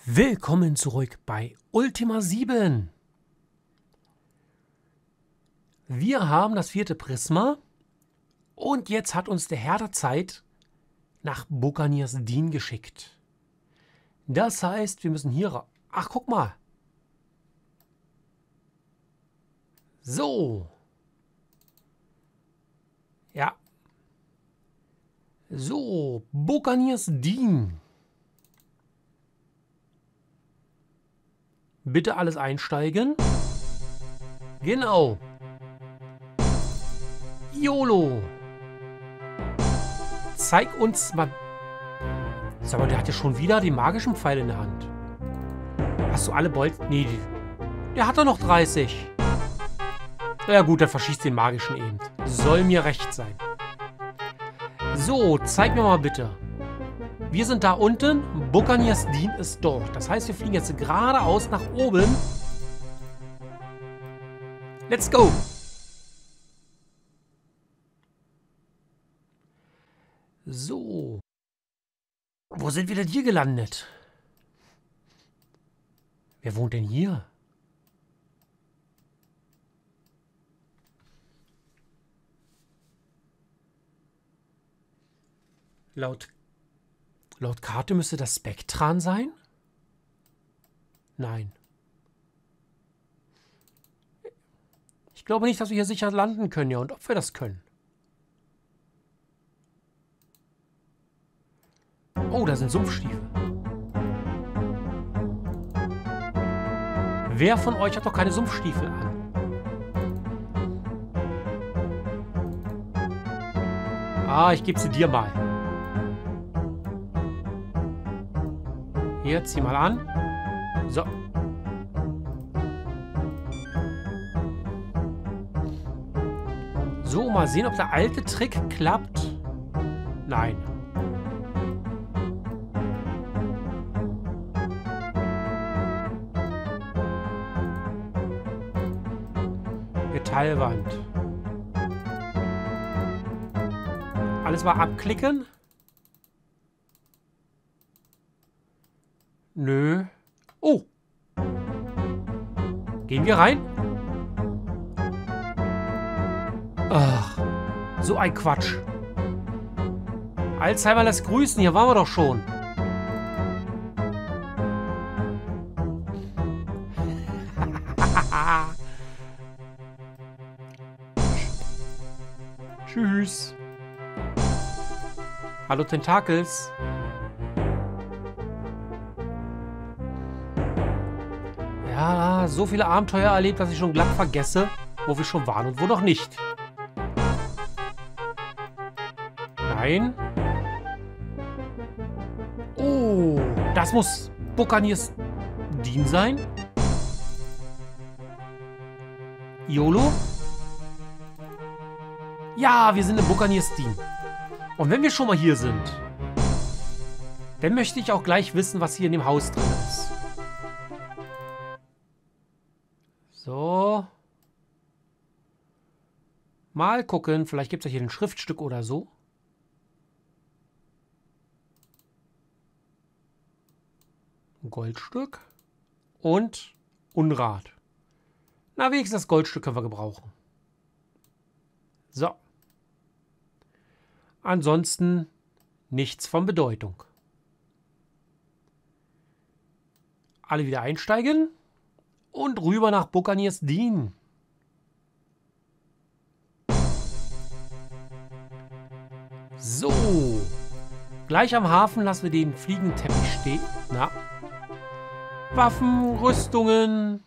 Willkommen zurück bei Ultima 7. Wir haben das 4. Prisma und jetzt hat uns der Herr der Zeit nach Bucanias-Din geschickt. Das heißt, wir müssen hier... Ach, guck mal. So. Ja. So, Bucanias-Din. Bitte alles einsteigen. Genau. YOLO. Zeig uns mal... Sag mal, der hat ja schon wieder den magischen Pfeil in der Hand. Hast du alle Bolzen? Nee, der hat doch noch 30. Ja gut, dann verschießt den magischen eben. Soll mir recht sein. So, zeig mir mal bitte. Wir sind da unten. Bucanias-Din ist dort. Das heißt, wir fliegen jetzt geradeaus nach oben. Let's go! So. Wo sind wir denn hier gelandet? Wer wohnt denn hier? Laut Karte müsste das Spektran sein? Nein. Ich glaube nicht, dass wir hier sicher landen können, ja, und ob wir das können. Oh, da sind Sumpfstiefel. Wer von euch hat doch keine Sumpfstiefel an? Ah, ich gebe sie dir mal. Hier, zieh mal an. So. So, mal sehen, ob der alte Trick klappt. Nein. Metallwand. Alles mal abklicken. Nö. Oh. Gehen wir rein? Ach, so ein Quatsch. Alzheimer lässt grüßen, hier waren wir doch schon. Tschüss. Hallo Tentakels. Ja, so viele Abenteuer erlebt, dass ich schon glatt vergesse, wo wir schon waren und wo noch nicht. Nein. Oh, das muss Bucanias-Din sein. YOLO. Ja, wir sind in Bucanias-Din. Und wenn wir schon mal hier sind, dann möchte ich auch gleich wissen, was hier in dem Haus drin ist. So. Mal gucken, vielleicht gibt es ja hier ein Schriftstück oder so. Ein Goldstück und Unrat. Na, wenigstens das Goldstück können wir gebrauchen. So. Ansonsten nichts von Bedeutung. Alle wieder einsteigen und rüber nach Bucanias-Din. So. Gleich am Hafen lassen wir den fliegenden Teppich stehen. Na. Waffen, Rüstungen.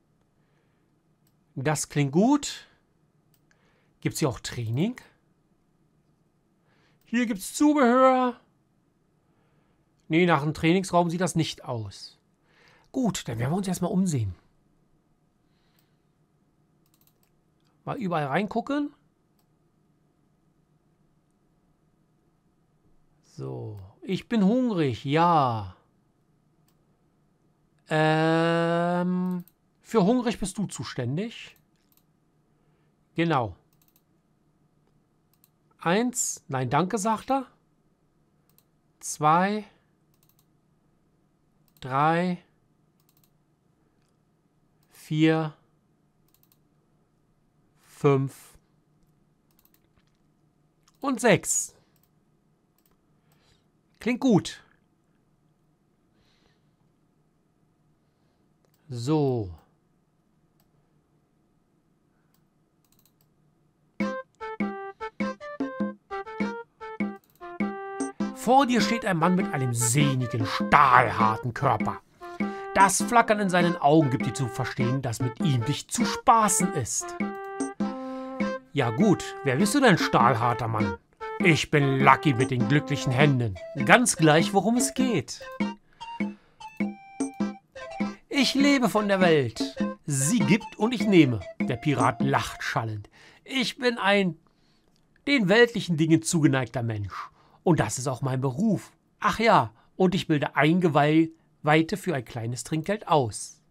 Das klingt gut. Gibt es hier auch Training? Hier gibt es Zubehör. Nee, nach einem Trainingsraum sieht das nicht aus. Gut, dann werden wir uns erstmal umsehen. Mal überall reingucken. So, ich bin hungrig, ja. Für hungrig bist du zuständig. Genau. 1, nein, danke, sagt er. 2, 3, 4, 5 und 6. Klingt gut. So. Vor dir steht ein Mann mit einem sehnigen, stahlharten Körper. Das Flackern in seinen Augen gibt dir zu verstehen, dass mit ihm nicht zu spaßen ist. Ja gut, wer bist du denn, stahlharter Mann? Ich bin Lucky mit den glücklichen Händen. Ganz gleich, worum es geht. Ich lebe von der Welt. Sie gibt und ich nehme. Der Pirat lacht schallend. Ich bin ein den weltlichen Dingen zugeneigter Mensch. Und das ist auch mein Beruf. Ach ja, und ich bilde Eingeweihte für ein kleines Trinkgeld aus.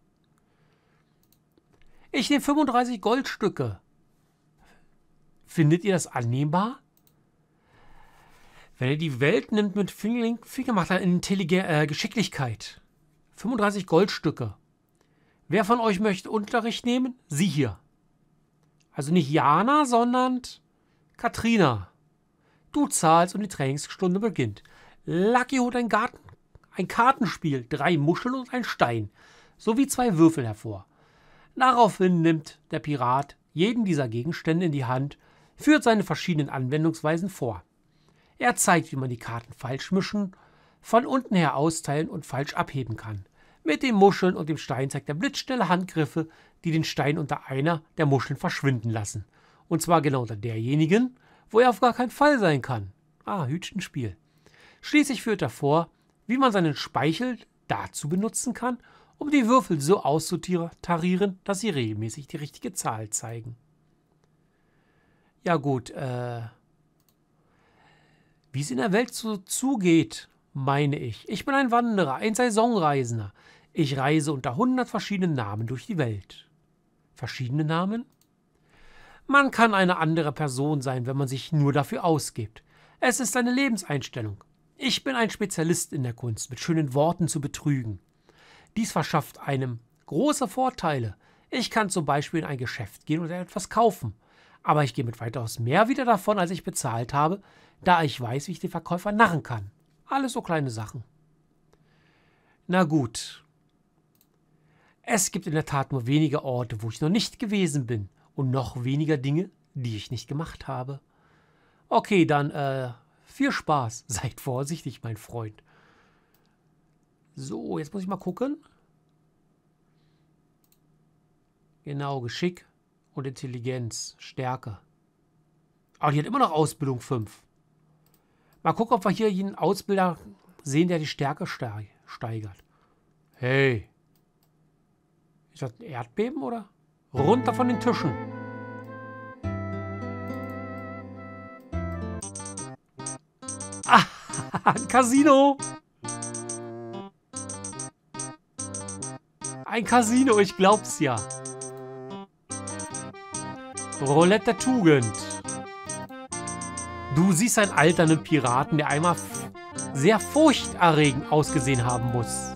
Ich nehme 35 Goldstücke. Findet ihr das annehmbar? Wenn ihr die Welt nimmt mit Finger macht er Geschicklichkeit. 35 Goldstücke. Wer von euch möchte Unterricht nehmen? Sie hier. Also nicht Jana, sondern Katrina. Du zahlst und die Trainingsstunde beginnt. Lucky holt ein Kartenspiel, 3 Muscheln und ein Stein, sowie 2 Würfel hervor. Daraufhin nimmt der Pirat jeden dieser Gegenstände in die Hand, führt seine verschiedenen Anwendungsweisen vor. Er zeigt, wie man die Karten falsch mischen, von unten her austeilen und falsch abheben kann. Mit den Muscheln und dem Stein zeigt er blitzschnelle Handgriffe, die den Stein unter einer der Muscheln verschwinden lassen. Und zwar genau unter derjenigen, wo er auf gar keinen Fall sein kann. Hütchenspiel. Schließlich führt er vor, wie man seinen Speichel dazu benutzen kann, um die Würfel so auszutarieren, dass sie regelmäßig die richtige Zahl zeigen. Ja gut, wie es in der Welt so zugeht, meine ich. Ich bin ein Wanderer, ein Saisonreisender. Ich reise unter 100 verschiedenen Namen durch die Welt. Verschiedene Namen? Man kann eine andere Person sein, wenn man sich nur dafür ausgibt. Es ist eine Lebenseinstellung. Ich bin ein Spezialist in der Kunst, mit schönen Worten zu betrügen. Dies verschafft einem große Vorteile. Ich kann zum Beispiel in ein Geschäft gehen und etwas kaufen. Aber ich gehe mit weitaus mehr wieder davon, als ich bezahlt habe, da ich weiß, wie ich den Verkäufer narren kann. Alles so kleine Sachen. Na gut. Es gibt in der Tat nur wenige Orte, wo ich noch nicht gewesen bin. Und noch weniger Dinge, die ich nicht gemacht habe. Okay, dann viel Spaß. Seid vorsichtig, mein Freund. So, jetzt muss ich mal gucken. Genau, Geschick und Intelligenz, Stärke. Aber die hat immer noch Ausbildung 5. Mal gucken, ob wir hier jeden Ausbilder sehen, der die Stärke steigert. Hey. Ist das ein Erdbeben, oder? Runter von den Tischen. Ein Casino. Ein Casino, ich glaub's ja. Roulette der Tugend. Du siehst einen alternden Piraten, der einmal sehr furchterregend ausgesehen haben muss.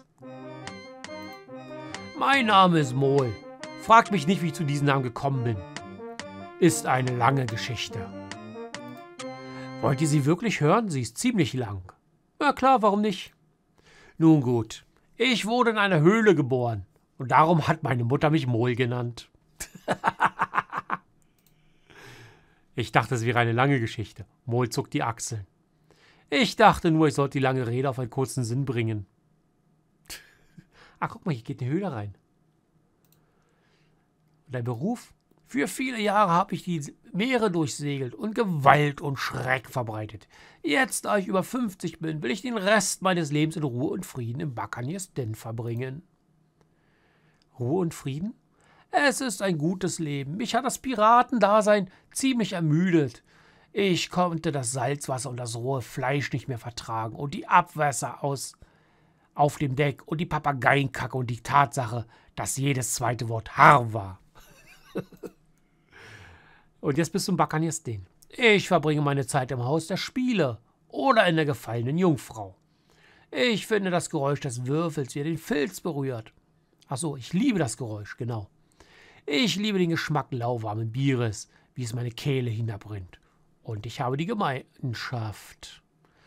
Mein Name ist Mol. Fragt mich nicht, wie ich zu diesem Namen gekommen bin. Ist eine lange Geschichte. Wollt ihr sie wirklich hören? Sie ist ziemlich lang. Na klar, warum nicht? Nun gut, ich wurde in einer Höhle geboren und darum hat meine Mutter mich Mol genannt. Ich dachte, es wäre eine lange Geschichte. Mol zuckt die Achseln. Ich dachte nur, ich sollte die lange Rede auf einen kurzen Sinn bringen. Ach, guck mal, hier geht eine Höhle rein. Und dein Beruf? Für viele Jahre habe ich die Meere durchsegelt und Gewalt und Schreck verbreitet. Jetzt, da ich über 50 bin, will ich den Rest meines Lebens in Ruhe und Frieden im Buccaneers Den verbringen. Ruhe und Frieden? Es ist ein gutes Leben. Mich hat das Piratendasein ziemlich ermüdet. Ich konnte das Salzwasser und das rohe Fleisch nicht mehr vertragen und die Abwässer auf dem Deck und die Papageienkacke und die Tatsache, dass jedes zweite Wort Harr war. Und jetzt bist du im Buccaneers Den. Ich verbringe meine Zeit im Haus der Spiele oder in der gefallenen Jungfrau. Ich finde das Geräusch des Würfels, wie er den Filz berührt. Achso, ich liebe das Geräusch, genau. Ich liebe den Geschmack lauwarmen Bieres, wie es meine Kehle hinabrinnt. Und ich habe die Gemeinschaft.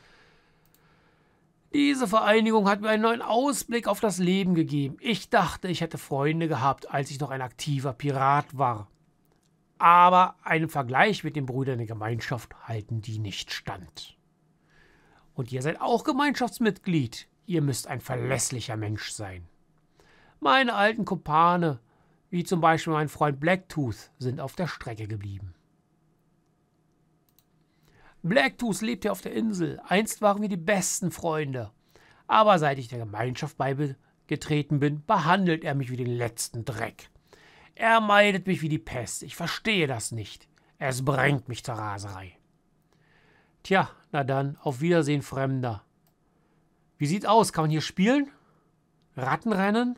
Diese Vereinigung hat mir einen neuen Ausblick auf das Leben gegeben. Ich dachte, ich hätte Freunde gehabt, als ich noch ein aktiver Pirat war. Aber einem Vergleich mit den Brüdern der Gemeinschaft halten die nicht stand. Und ihr seid auch Gemeinschaftsmitglied. Ihr müsst ein verlässlicher Mensch sein. Meine alten Kumpane, wie zum Beispiel mein Freund Blacktooth, sind auf der Strecke geblieben. Blacktooth lebt hier auf der Insel. Einst waren wir die besten Freunde. Aber seit ich der Gemeinschaft beigetreten bin, behandelt er mich wie den letzten Dreck. Er meidet mich wie die Pest. Ich verstehe das nicht. Es bringt mich zur Raserei. Tja, na dann, auf Wiedersehen, Fremder. Wie sieht's aus? Kann man hier spielen? Rattenrennen?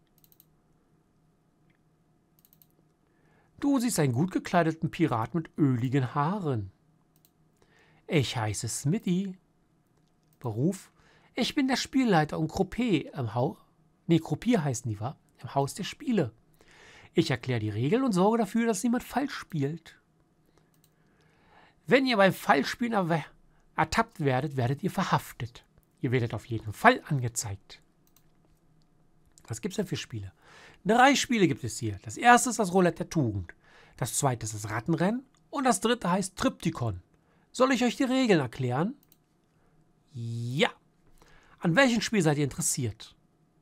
Du siehst einen gut gekleideten Pirat mit öligen Haaren. Ich heiße Smithy. Beruf? Ich bin der Spielleiter und Croupier im Haus. Nee, Croupier heißen die, wa? Im Haus der Spiele. Ich erkläre die Regeln und sorge dafür, dass niemand falsch spielt. Wenn ihr beim Falschspielen ertappt werdet, werdet ihr verhaftet. Ihr werdet auf jeden Fall angezeigt. Was gibt es denn für Spiele? 3 Spiele gibt es hier. Das erste ist das Roulette der Tugend. Das zweite ist das Rattenrennen. Und das dritte heißt Triptychon. Soll ich euch die Regeln erklären? Ja. An welchem Spiel seid ihr interessiert?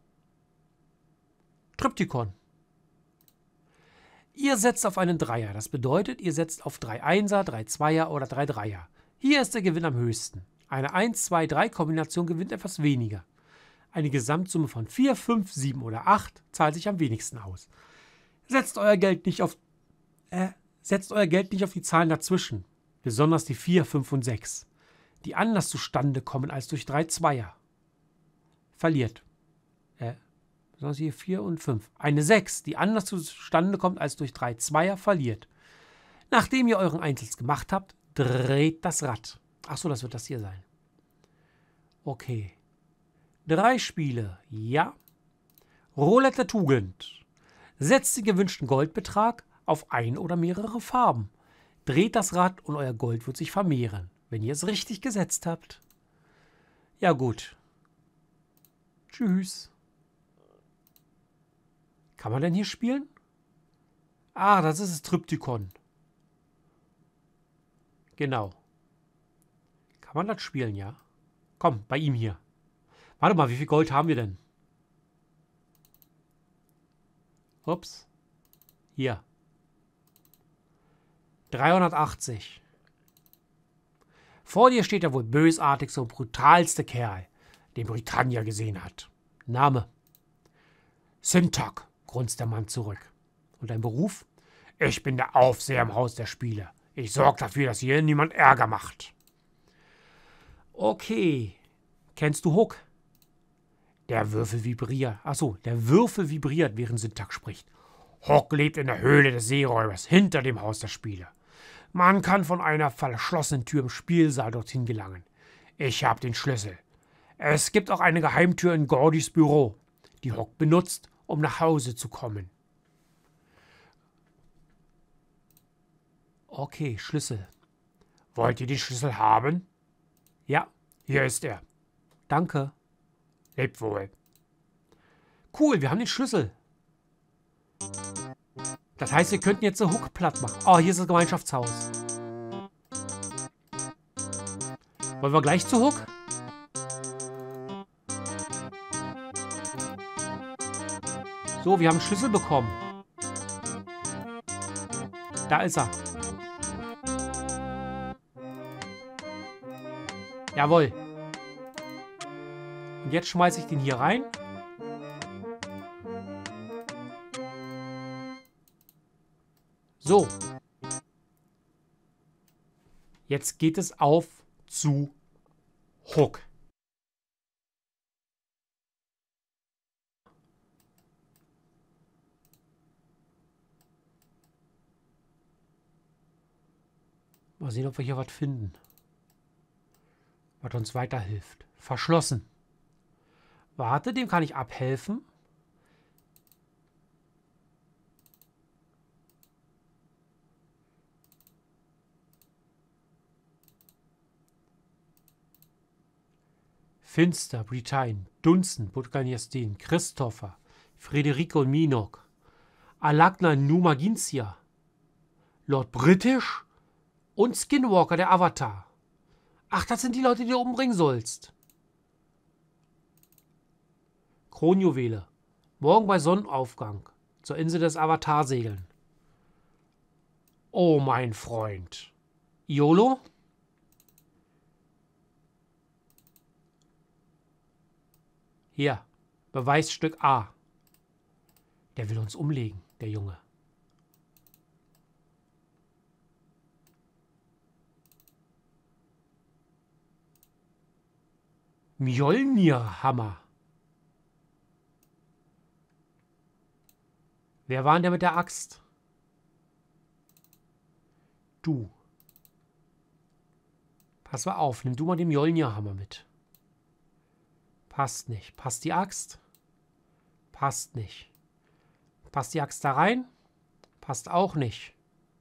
Triptychon. Ihr setzt auf einen Dreier. Das bedeutet, ihr setzt auf 3 Einser, 3 Zweier oder 3 Dreier. Hier ist der Gewinn am höchsten. Eine 1-2-3-Kombination gewinnt etwas weniger. Eine Gesamtsumme von 4, 5, 7 oder 8 zahlt sich am wenigsten aus. Setzt euer Geld nicht auf die Zahlen dazwischen. Besonders die 4, 5 und 6. Die anders zustande kommen als durch 3 Zweier. Verliert. Besonders hier 4 und 5. Eine 6, die anders zustande kommt als durch 3 Zweier, verliert. Nachdem ihr euren Einzel gemacht habt, dreht das Rad. Achso, das wird das hier sein. Okay. 3 Spiele. Ja. Roulette der Tugend. Setzt den gewünschten Goldbetrag auf ein oder mehrere Farben. Dreht das Rad und euer Gold wird sich vermehren, wenn ihr es richtig gesetzt habt. Ja gut. Tschüss. Kann man denn hier spielen? Ah, das ist das Triptychon. Genau. Kann man das spielen, ja? Komm, bei ihm hier. Warte mal, wie viel Gold haben wir denn? Ups. Hier. 380. Vor dir steht der wohl bösartigste und brutalste Kerl, den Britannia gesehen hat. Name? Syntax, grunzt der Mann zurück. Und dein Beruf? Ich bin der Aufseher im Haus der Spiele. Ich sorge dafür, dass hier niemand Ärger macht. Okay. Kennst du Hook? Der Würfel vibriert. Achso, der Würfel vibriert, während Syntax spricht. Hook lebt in der Höhle des Seeräubers, hinter dem Haus der Spiele. Man kann von einer verschlossenen Tür im Spielsaal dorthin gelangen. Ich habe den Schlüssel. Es gibt auch eine Geheimtür in Gordys Büro, die Hook benutzt, um nach Hause zu kommen. Okay, Schlüssel. Wollt ihr den Schlüssel haben? Ja, hier ist er. Danke. Lebt wohl. Cool, wir haben den Schlüssel. Das heißt, wir könnten jetzt eine Hook platt machen. Oh, hier ist das Gemeinschaftshaus. Wollen wir gleich zu Hook? So, wir haben einen Schlüssel bekommen. Da ist er. Jawohl. Und jetzt schmeiße ich den hier rein. So. Jetzt geht es auf zu Hook. Mal sehen, ob wir hier was finden, was uns weiterhilft. Verschlossen. Warte, dem kann ich abhelfen. Finster, Britain, Dunsten, Budganiastin, Christopher, Frederico und Minok, Alagna Numagintia, Lord British und Skinwalker, der Avatar. Ach, das sind die Leute, die du umbringen sollst. Kronjuwele. Morgen bei Sonnenaufgang. Zur Insel des Avatar segeln. Oh, mein Freund. YOLO? Hier. Beweisstück A. Der will uns umlegen, der Junge. Mjolnir-Hammer. Wer war denn der mit der Axt? Du. Pass mal auf, nimm du mal den Mjolnir-Hammer mit. Passt nicht. Passt die Axt? Passt nicht. Passt die Axt da rein? Passt auch nicht.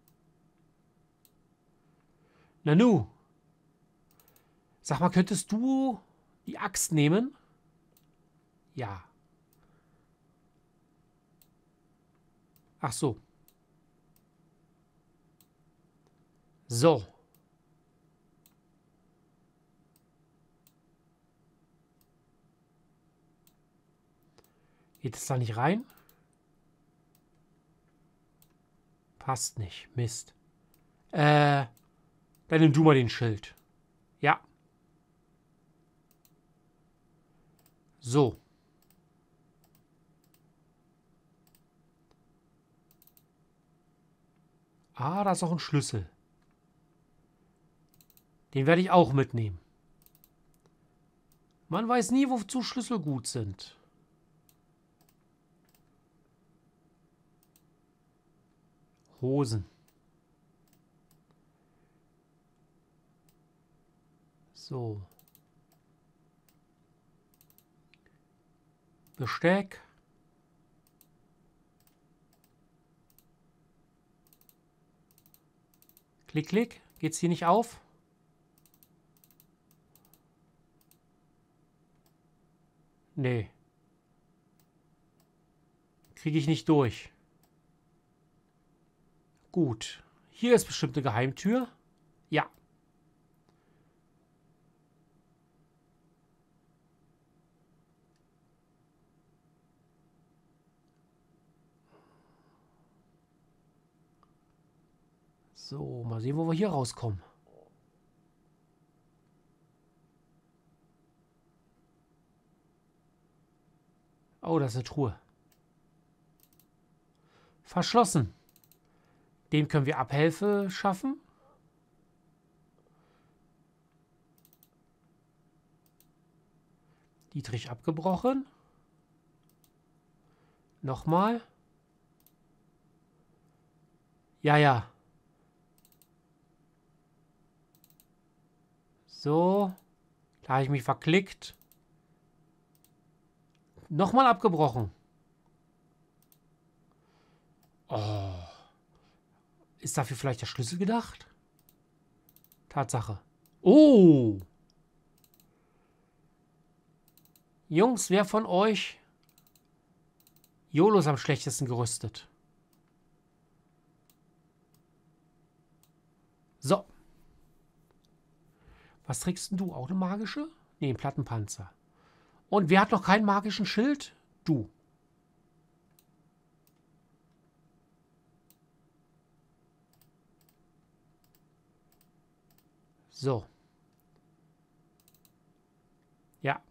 Nanu. Sag mal, könntest du die Axt nehmen? Ja. Ach so. So. Geht es da nicht rein? Passt nicht. Mist. Dann nimm du mal den Schild. Ja. So. Ah, da ist auch ein Schlüssel. Den werde ich auch mitnehmen. Man weiß nie, wozu Schlüssel gut sind. Hosen. So. Besteck. Klick, klick. Geht's hier nicht auf? Nee. Kriege ich nicht durch. Gut. Hier ist bestimmt eine Geheimtür. Ja. So, mal sehen, wo wir hier rauskommen. Oh, das ist eine Truhe. Verschlossen. Dem können wir Abhilfe schaffen. Dietrich abgebrochen. Nochmal. Ja, ja. So. Da habe ich mich verklickt. Nochmal abgebrochen. Oh. Ist dafür vielleicht der Schlüssel gedacht? Tatsache. Oh. Jungs, wer von euch YOLO ist am schlechtesten gerüstet? So. Was trägst denn du? Auch eine magische? Nee, einen Plattenpanzer. Und wer hat noch keinen magischen Schild? Du. So. Ja.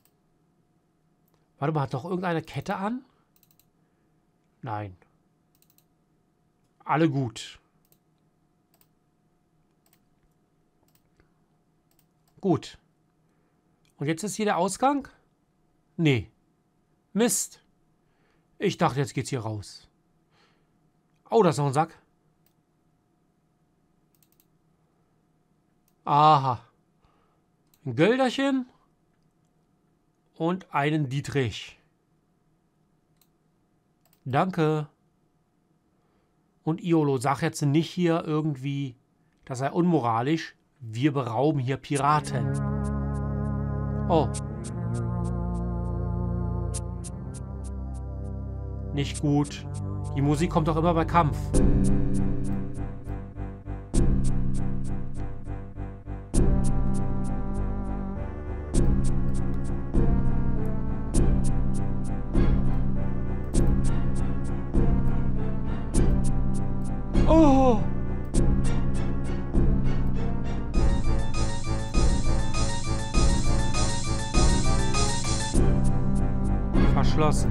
Warte mal, hat doch irgendeine Kette an? Nein. Alle gut. Gut. Und jetzt ist hier der Ausgang? Nee. Mist. Ich dachte, jetzt geht's hier raus. Oh, da ist noch ein Sack. Aha. Ein Gölderchen. Und einen Dietrich. Danke. Und Iolo, sag jetzt nicht hier irgendwie, das sei unmoralisch. Wir berauben hier Piraten. Oh. Nicht gut. Die Musik kommt doch immer bei Kampf. Oh! Verschlossen.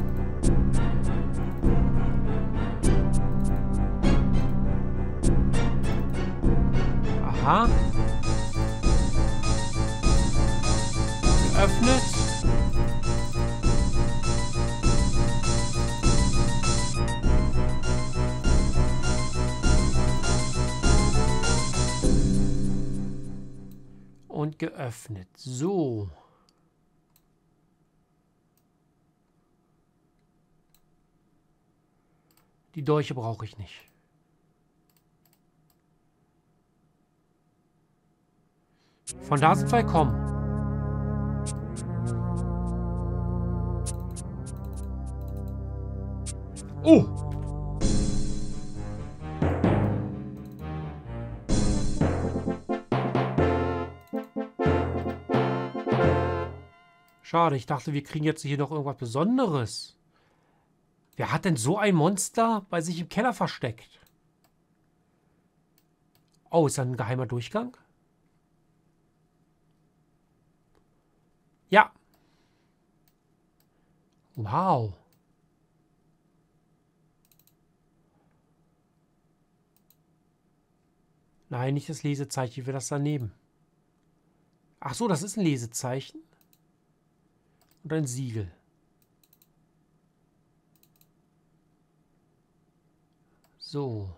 Aha. Geöffnet. Und geöffnet. So. Die Dolche brauche ich nicht. Von da sind wir gekommen. Oh! Schade, ich dachte, wir kriegen jetzt hier noch irgendwas Besonderes. Wer hat denn so ein Monster bei sich im Keller versteckt? Oh, ist da ein geheimer Durchgang? Ja. Wow. Nein, nicht das Lesezeichen. Ich will das daneben. Ach so, das ist ein Lesezeichen. Und ein Siegel. So.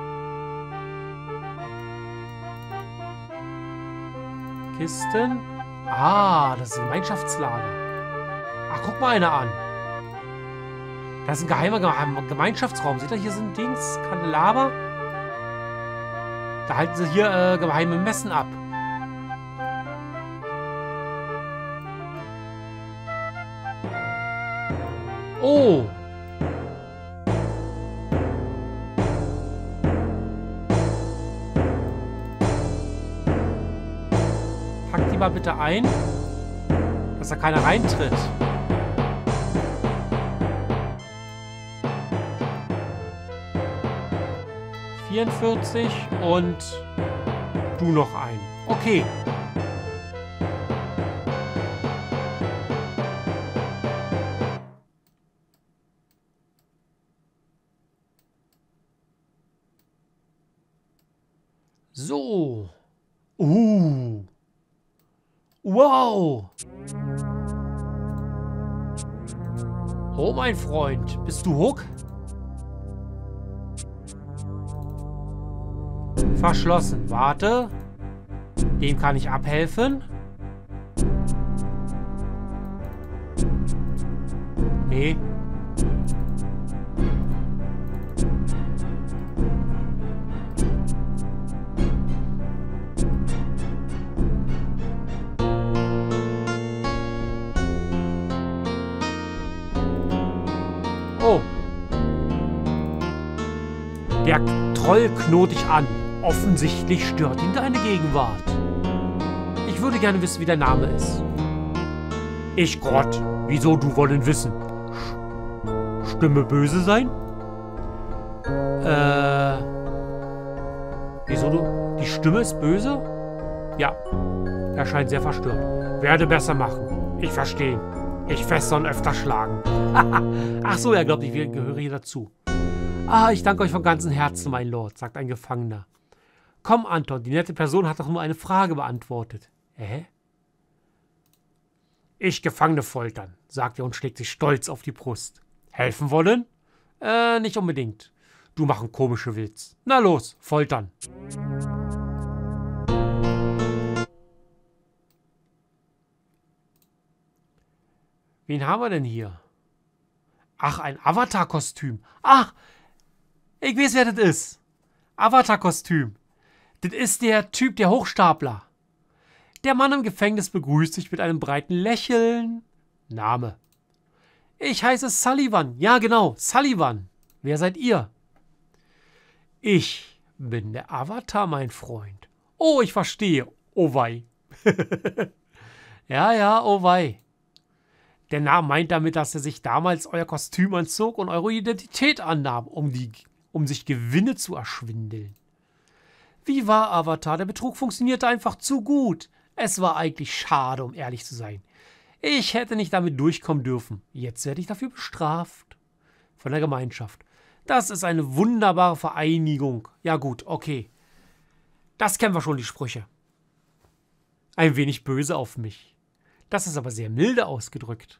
Kisten. Ah, das ist ein Gemeinschaftslager. Ach, guck mal einer an. Das ist ein geheimer Gemeinschaftsraum. Seht ihr, hier sind Dings, Kandelaber. Da halten sie hier geheime Messen ab. Oh. Pack die mal bitte ein, dass da keiner reintritt. Und du noch ein. Okay. So. Wow. Oh, mein Freund. Bist du Hook? Verschlossen. Warte. Dem kann ich abhelfen. Nee. Oh. Der Troll knurrt dich an. Offensichtlich stört ihn deine Gegenwart. Ich würde gerne wissen, wie dein Name ist. Ich Grott. Wieso, du wollen wissen? Stimme böse sein? Wieso du? Die Stimme ist böse? Ja. Er scheint sehr verstört. Werde besser machen. Ich verstehe. Ich fessern öfter schlagen. Ach so, er glaubt, ich gehöre hier dazu. Ah, ich danke euch von ganzem Herzen, mein Lord, sagt ein Gefangener. Komm, Anton, die nette Person hat doch nur eine Frage beantwortet. Ich Gefangene foltern, sagt er und schlägt sich stolz auf die Brust. Helfen wollen? Nicht unbedingt. Du machen komische Witz. Na los, foltern. Wen haben wir denn hier? Ach, ein Avatar-Kostüm. Ach, ich weiß, wer das ist. Avatar-Kostüm. Das ist der Typ, der Hochstapler. Der Mann im Gefängnis begrüßt sich mit einem breiten Lächeln. Name. Ich heiße Sullivan. Ja, genau, Sullivan. Wer seid ihr? Ich bin der Avatar, mein Freund. Oh, ich verstehe. Oh wei. Ja, oh wei. Der Name meint damit, dass er sich damals euer Kostüm anzog und eure Identität annahm, um sich Gewinne zu erschwindeln. Wie war Avatar? Der Betrug funktionierte einfach zu gut. Es war eigentlich schade, um ehrlich zu sein. Ich hätte nicht damit durchkommen dürfen. Jetzt werde ich dafür bestraft. Von der Gemeinschaft. Das ist eine wunderbare Vereinigung. Ja gut, okay. Das kennen wir schon, die Sprüche. Ein wenig böse auf mich. Das ist aber sehr milde ausgedrückt.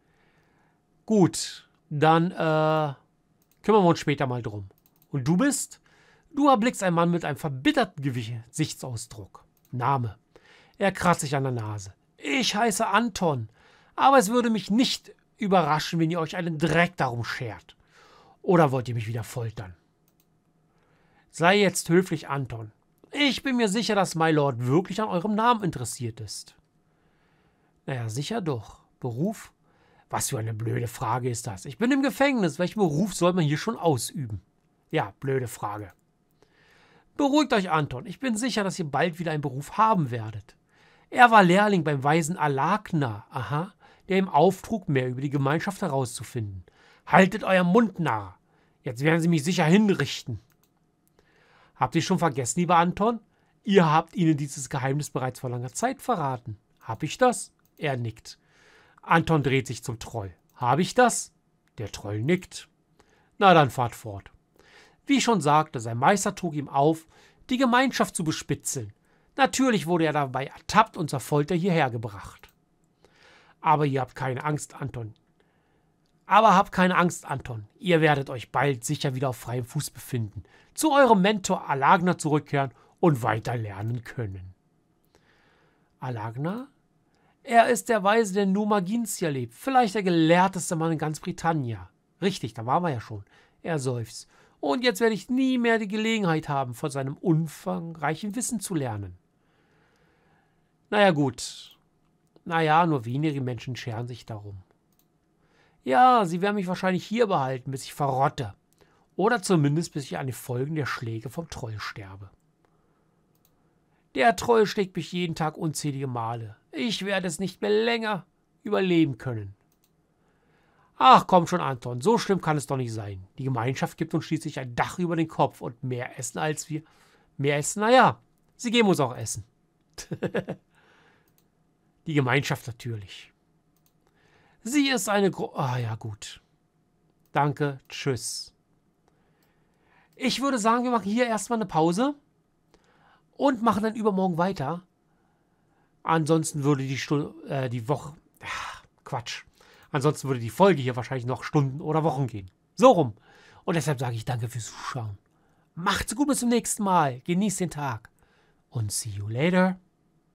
Gut, dann kümmern wir uns später mal drum. Und du bist? Du erblickst einen Mann mit einem verbitterten Gesichtsausdruck. Name. Er kratzt sich an der Nase. Ich heiße Anton, aber es würde mich nicht überraschen, wenn ihr euch einen Dreck darum schert. Oder wollt ihr mich wieder foltern? Sei jetzt höflich, Anton. Ich bin mir sicher, dass Mylord wirklich an eurem Namen interessiert ist. Naja, sicher doch. Beruf? Was für eine blöde Frage ist das? Ich bin im Gefängnis. Welchen Beruf soll man hier schon ausüben? Ja, blöde Frage. Beruhigt euch, Anton. Ich bin sicher, dass ihr bald wieder einen Beruf haben werdet. Er war Lehrling beim Weisen Alagna, der ihm auftrug, mehr über die Gemeinschaft herauszufinden. Haltet euren Mund, Narr. Jetzt werden sie mich sicher hinrichten. Habt ihr schon vergessen, lieber Anton? Ihr habt ihnen dieses Geheimnis bereits vor langer Zeit verraten. Hab ich das? Er nickt. Anton dreht sich zum Troll. Habe ich das? Der Troll nickt. Na, dann fahrt fort. Wie ich schon sagte, sein Meister trug ihm auf, die Gemeinschaft zu bespitzeln. Natürlich wurde er dabei ertappt und zur Folter hierher gebracht. Aber habt keine Angst, Anton. Ihr werdet euch bald sicher wieder auf freiem Fuß befinden, zu eurem Mentor Alagna zurückkehren und weiter lernen können. Alagna? Er ist der Weise, der in Numagintia lebt. Vielleicht der gelehrteste Mann in ganz Britannia. Richtig, da waren wir ja schon. Er seufzt. Und jetzt werde ich nie mehr die Gelegenheit haben, von seinem umfangreichen Wissen zu lernen. Naja, gut. Naja, nur wenige Menschen scheren sich darum. Ja, sie werden mich wahrscheinlich hier behalten, bis ich verrotte. Oder zumindest, bis ich an den Folgen der Schläge vom Troll sterbe. Der Troll schlägt mich jeden Tag unzählige Male. Ich werde es nicht mehr länger überleben können. Ach, komm schon, Anton, so schlimm kann es doch nicht sein. Die Gemeinschaft gibt uns schließlich ein Dach über den Kopf und mehr Essen als wir. Mehr Essen, naja, sie geben uns auch Essen. Die Gemeinschaft natürlich. Sie ist eine ja gut. Danke, tschüss. Ich würde sagen, wir machen hier erstmal eine Pause und machen dann übermorgen weiter. Ansonsten würde Ansonsten würde die Folge hier wahrscheinlich noch Stunden oder Wochen gehen. So rum. Und deshalb sage ich danke fürs Zuschauen. Macht's gut, bis zum nächsten Mal. Genießt den Tag. Und see you later.